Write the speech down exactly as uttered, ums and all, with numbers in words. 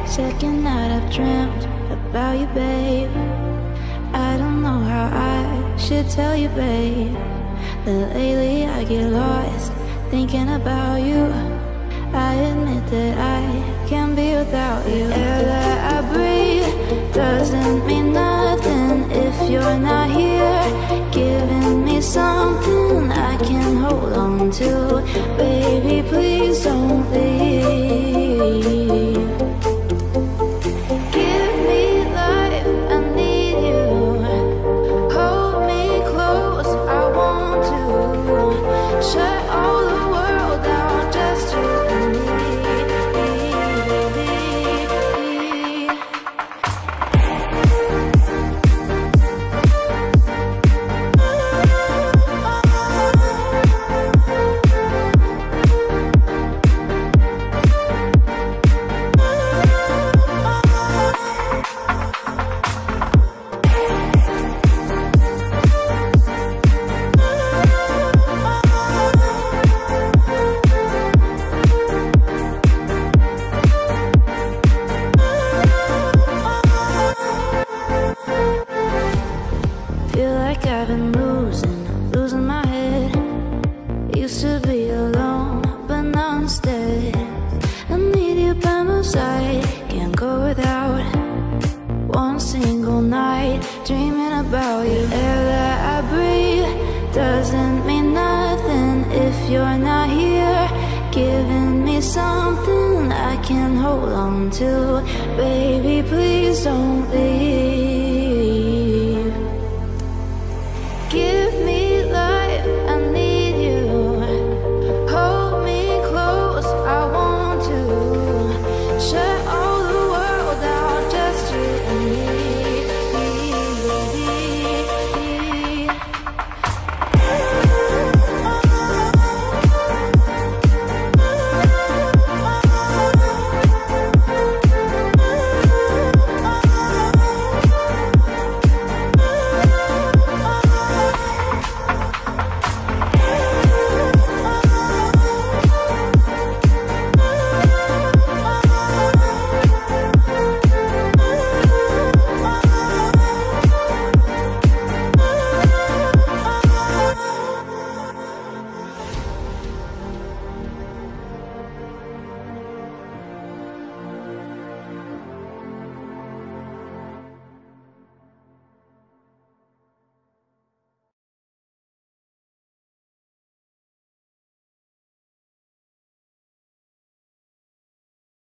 Second night I've dreamt about you, babe. I don't know how I should tell you, babe, that lately I get lost thinking about you. I admit that I can't be without you. The air that I breathe doesn't mean nothing if you're not here, giving me something I can hold on to. Baby, please don't leave. Give me life, I need you. Hold me close, I want to. Shut all the world down, just you and me. Feel like I've been losing, losing my head. Used to be alone, but now instead I need you by my side, can't go without one single night dreaming about you. Air that I breathe doesn't mean nothing if you're not here, giving me something I can hold on to. Baby, please don't leave.